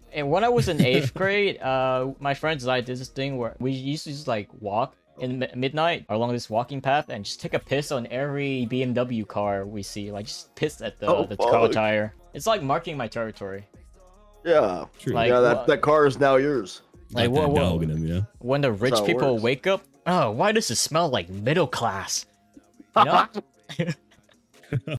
And when I was in 8th grade, my friends and I did this thing where we used to just like walk in midnight along this walking path and just take a piss on every BMW car we see. Like just piss at the car tire. It's like marking my territory. Yeah. True. Like, Yeah, that car is now yours. Like Got that dog in them, you know? when the rich how it people works. wake up, oh, why does it smell like middle class? You know?